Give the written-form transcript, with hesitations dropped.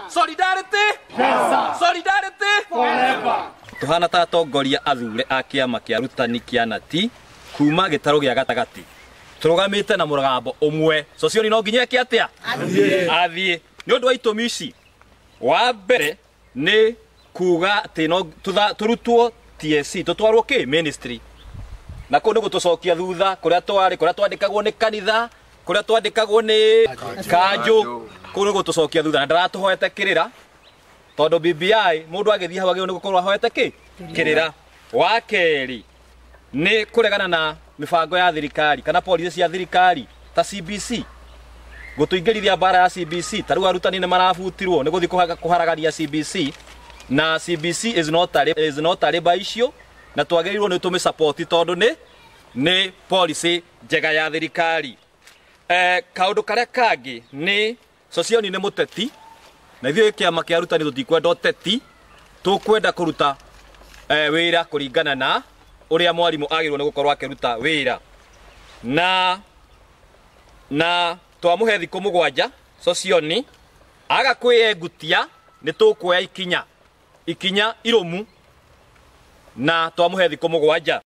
Solidarity. Solidarity. Tuhana ta atongoria athure a kiama kia arutani kia Knati kuma gitaro gia gatagati turugamite na mugambo umwe Socioni no nginya ki atia athie ni undu wa itumi ici wa mbere ni kuga ati no turutwo TSC tutwarwo ki ministry na ko ni gutucokia thutha kuria twandikagwo ni kanitha kuria twandikagwo ni kanju ko ni gutucokia thutha na ndaratuhoete kirira tondu BBI mundu agithii hau agio ni gukorwo ahoete ki kirira wa keri ni kuregana na mibango ya thirikari kana policy cia thirikari ta CBC gutuingirithia bara ya CBC taru arutani ni marabutirwo ni guthi kuharagania CBC na CBC is not a labor issue na twagirirwo ni tumi support tondu ni policy njega ya thirikari kaundu karia kangi ni Socioni ni muteti na ithuĩ kĩama kĩa arutani tũtikwenda ũteti tũkwenda kũruta wĩra kũringana na ũrĩa mwarimũ agĩrĩirwo nĩ gũkorwo akĩruta wĩra na twamũhe thikũ 7 Socioni aga kwĩengutia nĩ tũkuoya ikinya irũmu na twamũhe thikũ 7